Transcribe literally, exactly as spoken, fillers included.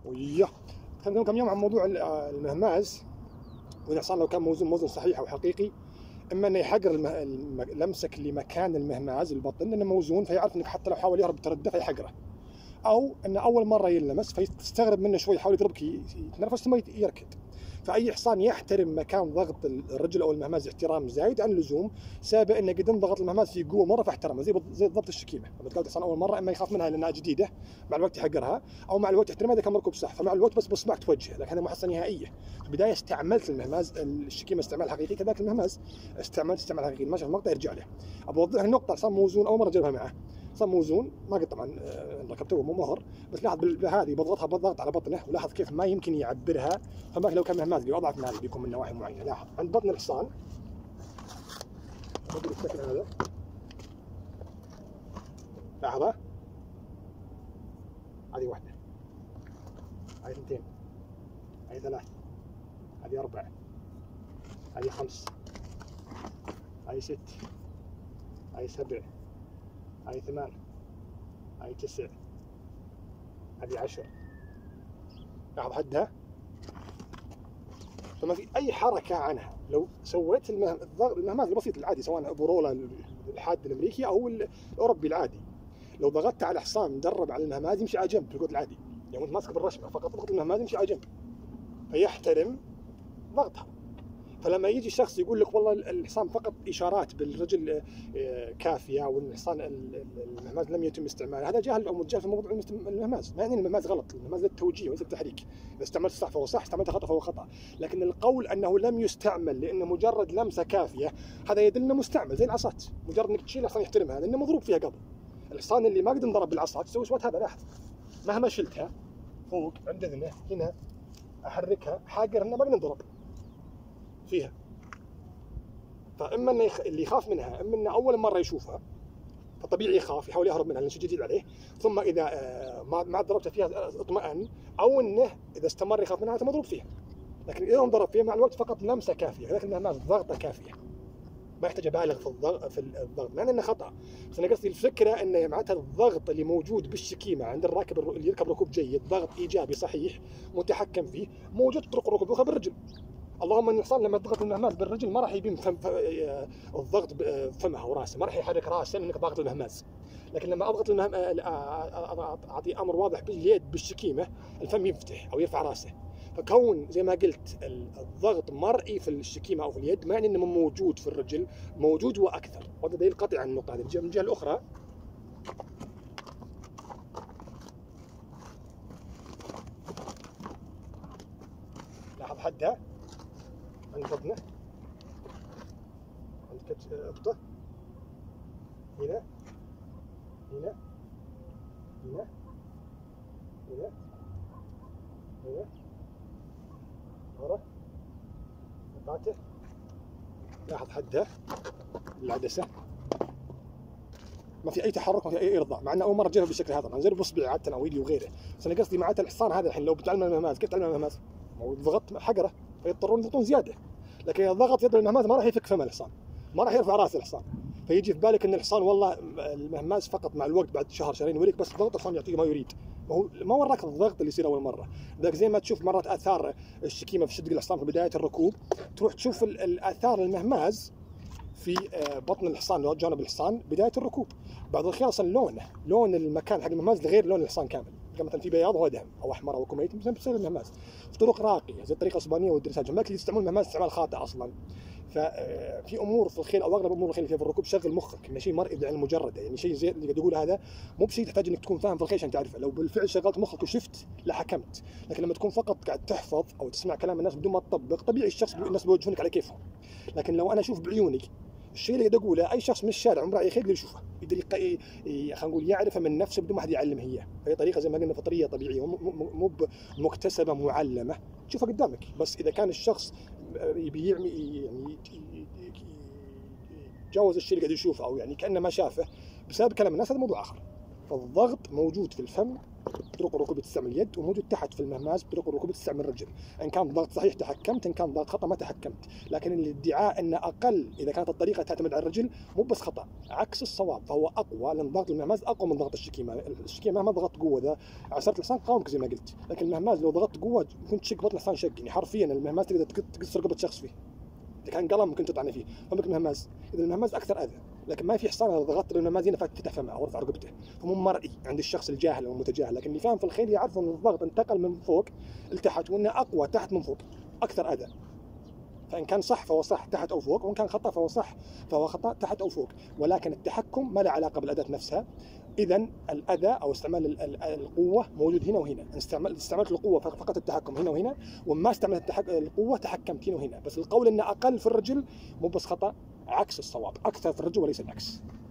وياه تكلمنا كم يوم عن موضوع المهماز، والإنسان لو كان موزون موزن صحيح أو حقيقي، إما إنه يحقر لمسك لمكان المهماز البطن إنه موزون، فيعرف إنك حتى لو حاول يهرب بترده فيحقره، أو إنه أول مرة يلمس فيستغرب منه شوي، يحاول يضربك يتنرفز ثم يركض. فأي حصان يحترم مكان ضغط الرجل أو المهماز احترام زايد عن اللزوم سابق إنه قد انضغط المهماز في قوة مرة فاحترمه، زي زي ضبط الشكيمة. لما تقابل حصان أول مرة إما يخاف منها لأنها جديدة، مع الوقت يحقرها، أو مع الوقت يحترمها إذا كان مركوب صح، فمع الوقت بس بصبعك توجهه. لكن هذا مو حصة نهائية. في البداية استعملت المهماز الشكيمة استعمال حقيقي، كذلك المهماز استعملت استعمال حقيقي. ماشي في المقطع يرجع له. أبغى أوضح النقطة، حصان موزون أول مرة أجربها معه. حصان موزون ما قد طبعا ركبته مو مهر، بس لاحظ هذه بضغطها بالضغط على بطنه، ولاحظ كيف ما يمكن يعبرها. فما لو كان مهماز اللي اضعف من هذا بيكون من نواحي معينه. لاحظ عند بطن الحصان الشكل هذا، لاحظه، هذه واحده، هذه اثنتين، هذه ثلاث، هذه اربع، هذه خمس، هذه ست، هذه سبع، هذه ثمان، هذه تسع، هذه عشر. لاحظ حدها، فما في اي حركه عنها. لو سويت المهماز البسيط العادي سواء بورولا الحاد الامريكي او الاوروبي العادي، لو ضغطت على حصان مدرب على المهماز يمشي على جنب في القوة العادي، يعني وانت ماسك بالرشمه فقط تضغط المهماز يمشي على جنب، فيحترم ضغطها. فلما يجي شخص يقول لك والله الحصان فقط اشارات بالرجل كافيه، والحصان المهماز لم يتم استعماله، هذا جهل او متجاهل في موضوع المهماز. ما يعني المهماز غلط، المهماز للتوجيه وليس التحريك. اذا استعملت صح فهو صح، استعملت خطا فهو خطا. لكن القول انه لم يستعمل لانه مجرد لمسه كافيه، هذا يدل انه مستعمل زي العصات، مجرد انك تشيل الحصان يحترمها لانه مضروب فيها قبل. الحصان اللي ما قد انضرب بالعصا تسوي سوات هذا، لاحظ مهما شلتها فوق عند اذنه هنا احركها حاقر انه ما قد انضرب فيها. فاما انه يخ... اللي يخاف منها، اما انه اول مره يشوفها فطبيعي يخاف يحاول يهرب منها لان شيء جديد عليه، ثم اذا ما ما ضربته فيها اطمئن، او انه اذا استمر يخاف منها مضروب فيها. لكن اذا انضرب فيها مع الوقت فقط لمسه كافيه، لكن المهماز ضغطه كافيه، ما يحتاج ابالغ في الضغط في الضغط، مع انه خطا. بس انا قصدي الفكره انه معناتها الضغط اللي موجود بالشكيمه عند الراكب اللي يركب ركوب جيد، ضغط ايجابي صحيح متحكم فيه، موجود طرق ركوب اخرى بالرجل. اللهم ان الحصان لما تضغط المهماز بالرجل ما راح يبين فم الضغط بفمها وراسه، ما راح يحرك راسه لانك ضاغط المهماز. لكن لما اضغط المهم اعطي امر واضح باليد بالشكيمه، الفم ينفتح او يرفع راسه. فكون زي ما قلت الضغط مرئي في الشكيمه او في اليد، ما يعني انه موجود في الرجل، موجود واكثر. وهذا دليل قطعي عن النقطه هذه. من الجهه الاخرى لاحظ حدها عند بطنه، عند كبته، هنا هنا هنا هنا هنا ورا قطعته. لاحظ حدها العدسه، ما في اي تحرك، ما في اي ارضاء، مع انه اول مره اجربها بالشكل هذا. انا اجرب باصبعي عاده او ايدي وغيره، بس انا قصدي معناته الحصان هذا الحين لو بتعلم المهماز كيف تعلم المهماز؟ ضغط حقره فيضطرون يضغطون زياده. لكن اذا ضغط يد المهماز ما راح يفك فم الحصان، ما راح يرفع راس الحصان، فيجي في بالك ان الحصان والله المهماز فقط مع الوقت بعد شهر شهرين يوريك بس ضغط الحصان يعطيه ما يريد. هو ما وراك الضغط اللي يصير اول مره. ذاك زي ما تشوف مرات اثار الشكيمه في شدق الحصان في بدايه الركوب، تروح تشوف الاثار المهماز في بطن الحصان او جانب الحصان بدايه الركوب. بعض الاحيان اصلا لونه لون المكان حق المهماز غير لون الحصان كامل، مثلا في بياض هو دهم او احمر او كوميت بسبب المهماز. في طرق راقيه زي الطريقه الاسبانيه والدرساج، ما اللي يستعملون المهماز استعمال خاطئ اصلا. ففي امور في الخيل او اغلب امور الخيل في الركوب شغل مخك، انه شيء مرئي بالعين المجرده، يعني شيء زي اللي قاعد يقول هذا مو بشيء تحتاج انك تكون فاهم في الخيل عشان تعرفه. لو بالفعل شغلت مخك وشفت لحكمت. لكن لما تكون فقط قاعد تحفظ او تسمع كلام الناس بدون ما تطبق، طبيعي الشخص الناس بيوجهونك على كيفهم. لكن لو انا اشوف بعيوني الشيء اللي قاعد اقوله، اي شخص من الشارع عمره اي خيل يقدر يشوفه، يقدر خلينا نقول يعرفه من نفسه بدون ما حد يعلمه اياه. فهي طريقه زي ما قلنا فطريه طبيعيه، مو مكتسبه معلمه، تشوفها قدامك. بس اذا كان الشخص يبي يعني يتجاوز الشيء اللي قاعد يشوفه او يعني كانه ما شافه بسبب كلام الناس، هذا موضوع اخر. فالضغط موجود في الفم طرق الركوب تستعمل اليد، وموجود تحت في المهماز طرق الركوب تستعمل الرجل. ان كان ضغط صحيح تحكمت، ان كان ضغط خطا ما تحكمت. لكن الادعاء ان اقل اذا كانت الطريقه تعتمد على الرجل مو بس خطا، عكس الصواب، فهو اقوى، لان ضغط المهماز اقوى من ضغط الشكيمه. الشكيمه مهما ضغطت قوه اذا عصرت الحصان قاومك زي ما قلت، لكن المهماز لو ضغطت قوه ممكن تشق بطن الحصان شق، يعني حرفيا المهماز تقدر تقص رقبه شخص فيه. اذا كان قلم ممكن تطعن فيه، فمك المهماز، اذا المهماز اكثر اذى. لكن ما في حصان اذا ضغطت بالمهماز هنا فتح فمه او رفع رقبته، فمو مرئي عند الشخص الجاهل او المتجاهل. لكن اللي فاهم في الخيل يعرف ان الضغط انتقل من فوق لتحت، وانه اقوى تحت من فوق، اكثر اذى. فان كان صح فهو صح تحت او فوق، وان كان خطا فهو صح فهو خطا تحت او فوق. ولكن التحكم ما له علاقه بالاداه نفسها. اذا الاذى او استعمال القوه موجود هنا وهنا. استعملت استعملت القوه فقط التحكم هنا وهنا، وما استعملت التحك... القوه تحكمت هنا وهنا. بس القول انه اقل في الرجل مو بس خطا، عكس الصواب، اكثر في الرجل وليس العكس.